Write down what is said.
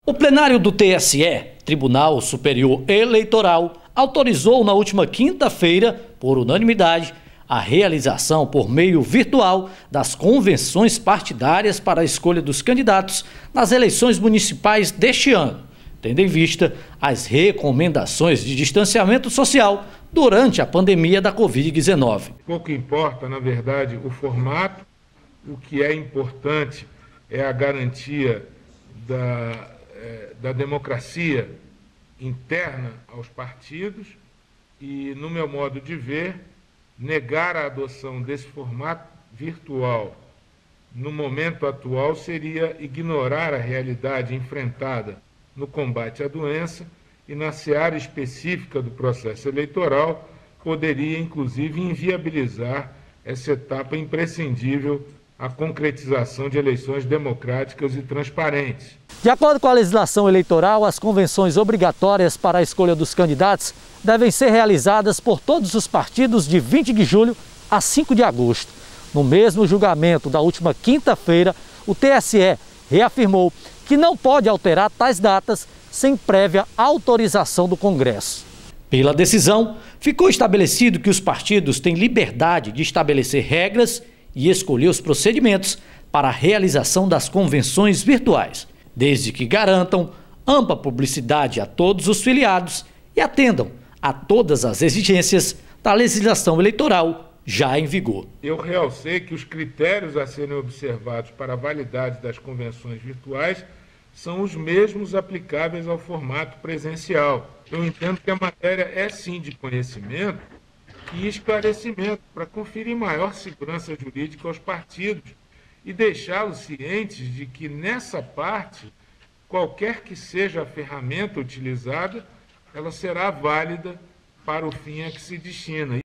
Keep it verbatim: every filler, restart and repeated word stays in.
O plenário do T S E, Tribunal Superior Eleitoral, autorizou na última quinta-feira, por unanimidade, a realização por meio virtual das convenções partidárias para a escolha dos candidatos nas eleições municipais deste ano, tendo em vista as recomendações de distanciamento social durante a pandemia da covid dezenove. Pouco importa, na verdade, o formato, o que é importante é a garantia da, é, da democracia interna aos partidos e, no meu modo de ver, negar a adoção desse formato virtual no momento atual seria ignorar a realidade enfrentada no combate à doença e na seara específica do processo eleitoral poderia, inclusive, inviabilizar essa etapa imprescindível à concretização de eleições democráticas e transparentes. De acordo com a legislação eleitoral, as convenções obrigatórias para a escolha dos candidatos devem ser realizadas por todos os partidos de vinte de julho a cinco de agosto. No mesmo julgamento da última quinta-feira, o T S E reafirmou que não pode alterar tais datas sem prévia autorização do Congresso. Pela decisão, ficou estabelecido que os partidos têm liberdade de estabelecer regras e escolher os procedimentos para a realização das convenções virtuais, desde que garantam ampla publicidade a todos os filiados e atendam a todas as exigências da legislação eleitoral já em vigor. Eu realcei que os critérios a serem observados para a validade das convenções virtuais são os mesmos aplicáveis ao formato presencial. Eu entendo que a matéria é sim de conhecimento e esclarecimento para conferir maior segurança jurídica aos partidos e deixá-los cientes de que nessa parte, qualquer que seja a ferramenta utilizada, ela será válida para o fim a que se destina.